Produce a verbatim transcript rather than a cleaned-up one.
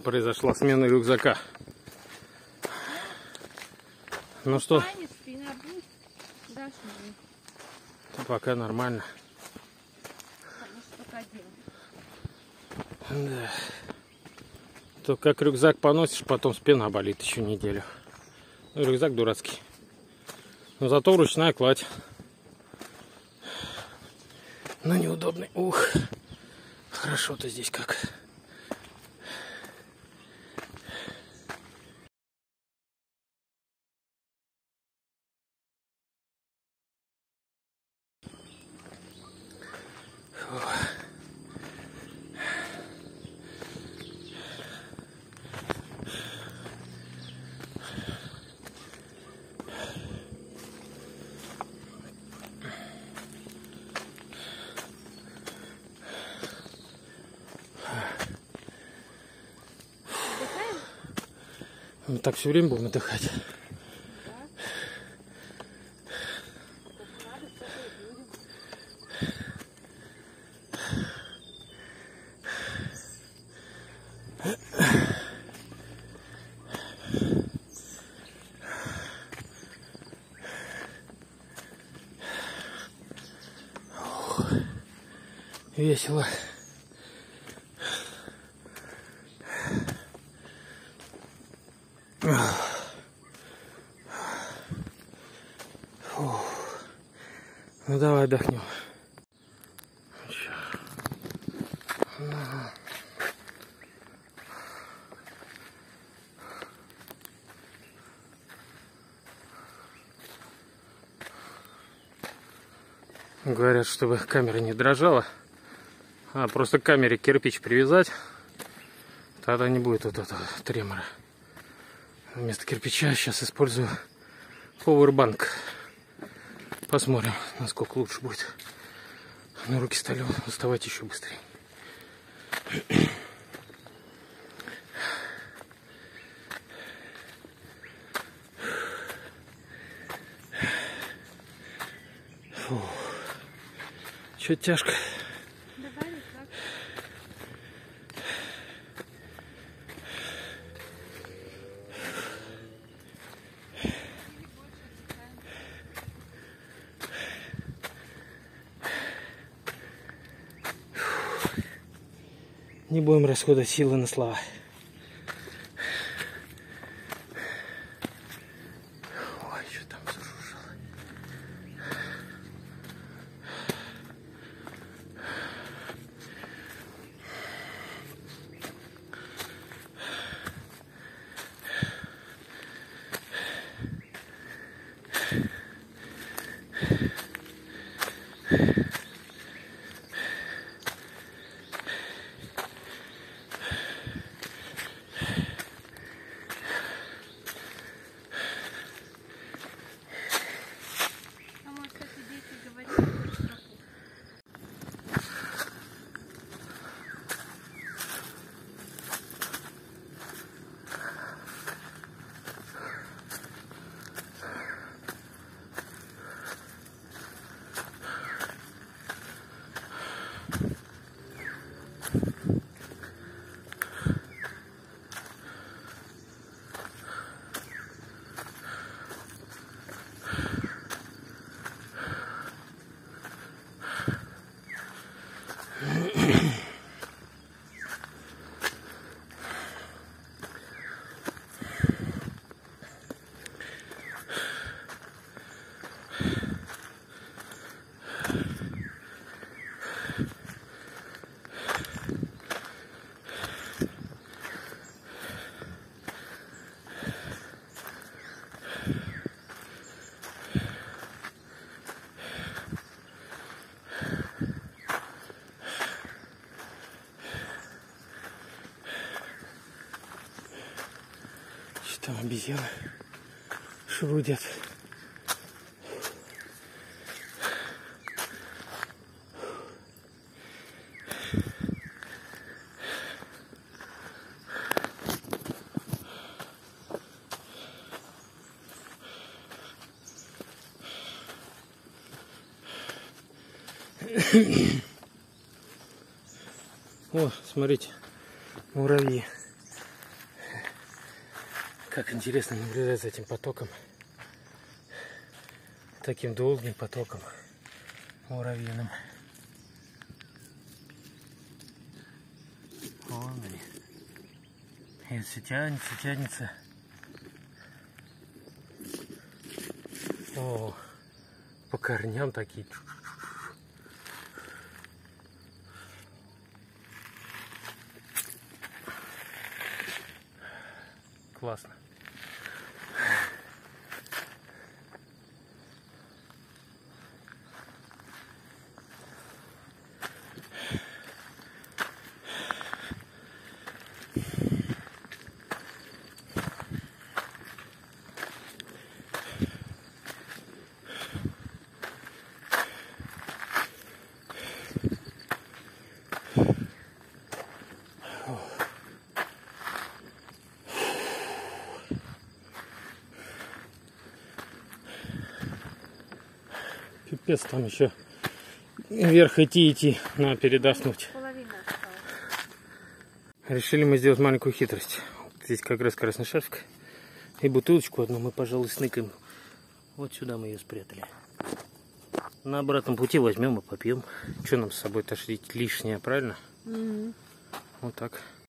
произошла смена рюкзака. Ну что? Пока нормально. Да. То как рюкзак поносишь, потом спина болит еще неделю. Ну, рюкзак дурацкий. Но зато ручная кладь. Но неудобный. Ух. Хорошо-то здесь как. Мы так все время будем отдыхать. Весело. Фу. Ну давай отдохнем. Говорят, чтобы камера не дрожала, а просто к камере кирпич привязать, тогда не будет вот этого тремора. Вместо кирпича сейчас использую поwerbank. Посмотрим, насколько лучше будет. Но руки стали уставать еще быстрее. Фу. Чё-то тяжко. Не будем расходовать силы на слова. Ой, что там зашуршало. Там обезьяны шелудят. О, смотрите, муравьи. Как интересно наблюдать за этим потоком. Таким долгим потоком муравьиным. Вон они. И все тянется, тянется. О, по корням такие. Классно. Пипец, там еще вверх идти, идти, надо передохнуть. Решили мы сделать маленькую хитрость. Вот здесь как раз красный шарфик. И бутылочку одну мы, пожалуй, сныкаем. Вот сюда мы ее спрятали. На обратном пути возьмем и попьем. Что нам с собой тащить лишнее, правильно? Mm-hmm. Вот так.